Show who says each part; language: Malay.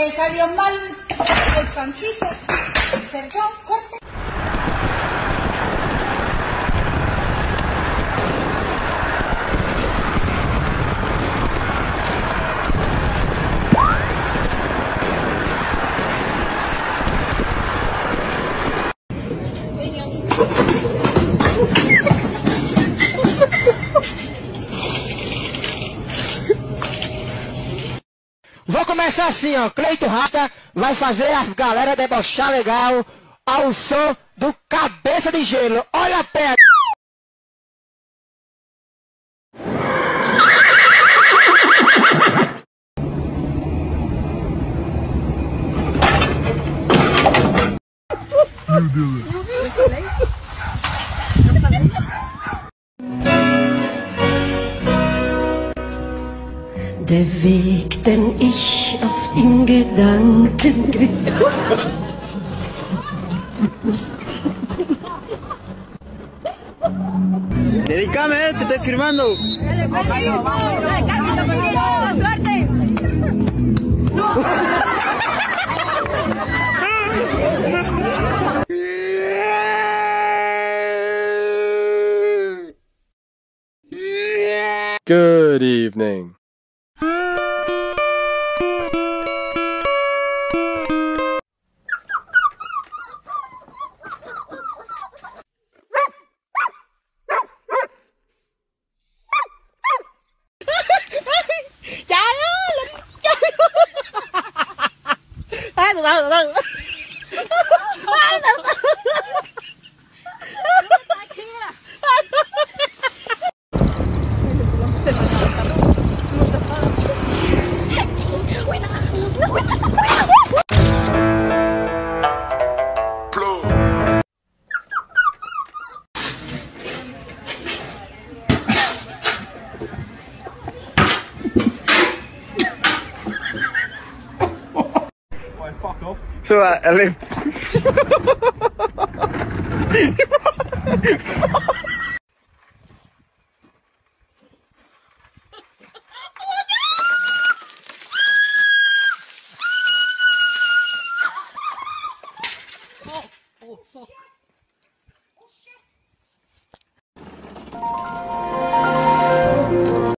Speaker 1: salió mal el pancito. Perdón, corte.
Speaker 2: Vou começar assim, ó. Cleito Rata vai fazer a galera debochar legal ao som do Cabeça de Gelo. Olha a pé.
Speaker 3: Meu Deus.
Speaker 4: Der Weg, den ich oft in Gedanken gehe.
Speaker 5: Dedícame, te estoy firmando.
Speaker 1: ¡Suerte!
Speaker 3: Good evening.
Speaker 5: Fuck off. So, I live.